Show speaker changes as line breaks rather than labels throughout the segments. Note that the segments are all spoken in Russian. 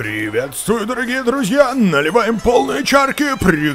Приветствую, дорогие друзья! Наливаем полные чарки,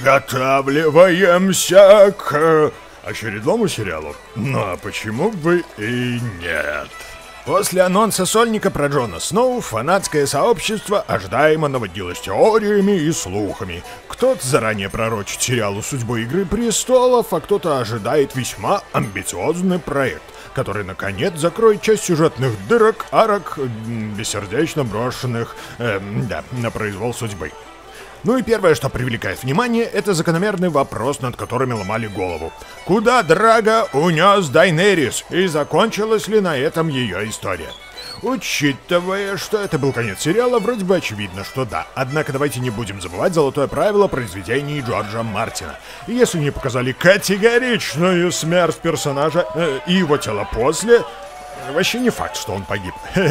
приготавливаемся к очередному сериалу. Ну а почему бы и нет? После анонса сольника про Джона Сноу фанатское сообщество ожидаемо наводнилось теориями и слухами. Кто-то заранее пророчит сериалу судьбу Игры Престолов, а кто-то ожидает весьма амбициозный проект, который наконец закроет часть сюжетных дырок, арок, бессердечно брошенных, на произвол судьбы. Ну и первое, что привлекает внимание, это закономерный вопрос, над которыми ломали голову. Куда Драга унес Дайнерис, и закончилась ли на этом ее история? Учитывая, что это был конец сериала, вроде бы очевидно, что да. Однако давайте не будем забывать золотое правило произведений Джорджа Мартина. Если не показали категоричную смерть персонажа и его тело после, вообще не факт, что он погиб.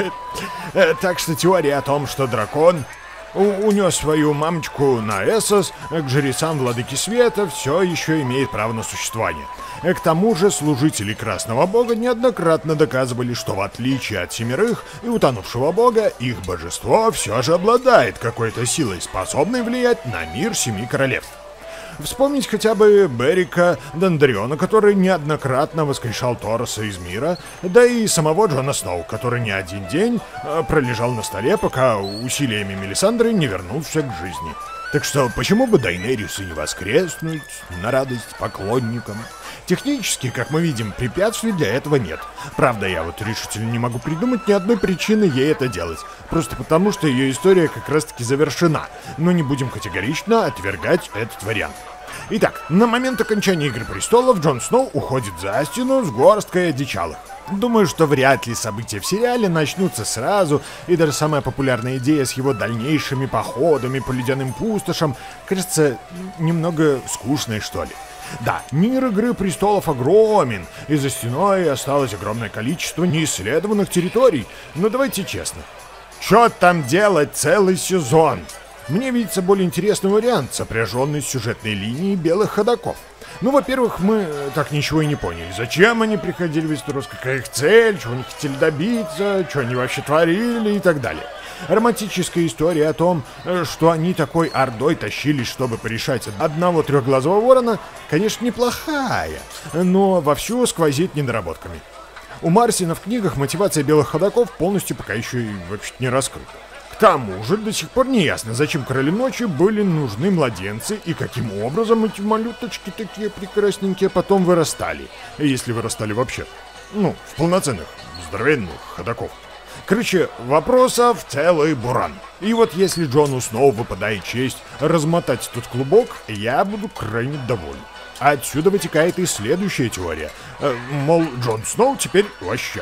Так что теория о том, что дракон унес свою мамочку на Эссос к жрецам Владыки Света, все еще имеет право на существование. К тому же служители Красного Бога неоднократно доказывали, что в отличие от Семерых и утонувшего Бога, их божество все же обладает какой-то силой, способной влиять на мир Семи Королевств. Вспомнить хотя бы Берика Дондриона, который неоднократно воскрешал Тороса из мира, да и самого Джона Сноу, который не один день пролежал на столе, пока усилиями Мелисандры не вернулся к жизни. Так что почему бы Дайнерису не воскреснуть на радость поклонникам? Технически, как мы видим, препятствий для этого нет. Правда, я вот решительно не могу придумать ни одной причины ей это делать. Просто потому, что ее история как раз-таки завершена. Но не будем категорично отвергать этот вариант. Итак, на момент окончания Игры Престолов Джон Сноу уходит за стену с горсткой одичалых. Думаю, что вряд ли события в сериале начнутся сразу, и даже самая популярная идея с его дальнейшими походами по ледяным пустошам кажется немного скучной, что ли. Да, мир Игры Престолов огромен, и за стеной осталось огромное количество неисследованных территорий. Но давайте честно, что там делать целый сезон? Мне видится более интересный вариант, сопряженный с сюжетной линией белых ходоков. Ну, во-первых, мы так ничего и не поняли. Зачем они приходили в Вестерос, какая их цель, чего они хотели добиться, что они вообще творили и так далее. Романтическая история о том, что они такой ордой тащились, чтобы порешать одного трехглазого ворона, конечно, неплохая, но вовсю сквозит недоработками. У Марсина в книгах мотивация белых ходоков полностью пока еще и вообще-то не раскрыта. К тому же до сих пор не ясно, зачем Королю Ночи были нужны младенцы и каким образом эти малюточки такие прекрасненькие потом вырастали, если вырастали вообще. Ну, в полноценных, здоровенных ходоков. Короче, вопросов целый буран. И вот если Джону Сноу выпадает честь размотать этот клубок, я буду крайне доволен. Отсюда вытекает и следующая теория. Мол, Джон Сноу теперь вообще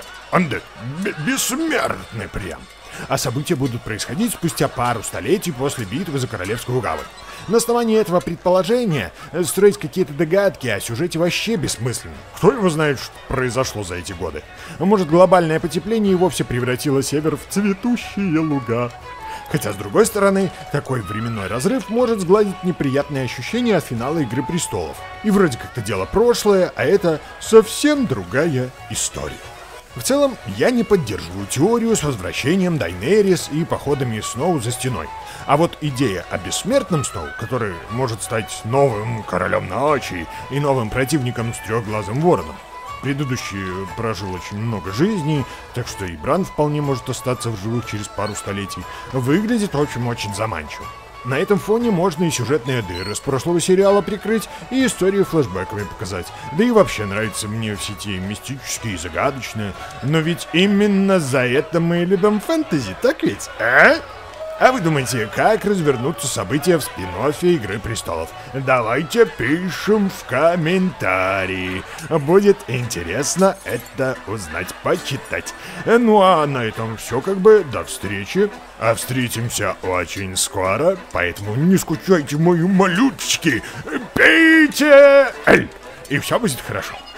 бессмертный прям. А события будут происходить спустя пару столетий после битвы за Королевскую гавань. На основании этого предположения строить какие-то догадки о сюжете вообще бессмысленно. Кто его знает, что произошло за эти годы? Может, глобальное потепление и вовсе превратило Север в цветущие луга? Хотя, с другой стороны, такой временной разрыв может сгладить неприятные ощущения от финала Игры Престолов. И вроде как-то дело прошлое, а это совсем другая история. В целом, я не поддерживаю теорию с возвращением Дайнерис и походами Сноу за стеной. А вот идея о бессмертном Сноу, который может стать новым королем ночи и новым противником с трехглазым вороном. Предыдущий прожил очень много жизней, так что и Бран вполне может остаться в живых через пару столетий. Выглядит, в общем, очень заманчиво. На этом фоне можно и сюжетные дыры с прошлого сериала прикрыть, и историю флешбэками показать. Да и вообще нравятся мне все те мистические и загадочные. Но ведь именно за это мы и любим фэнтези, так ведь, а? А вы думаете, как развернутся события в спин-оффе Игры Престолов? Давайте пишем в комментарии. Будет интересно это узнать, почитать. Ну а на этом все как бы. До встречи. А встретимся очень скоро. Поэтому не скучайте, мои малюточки. Пейте! И все будет хорошо.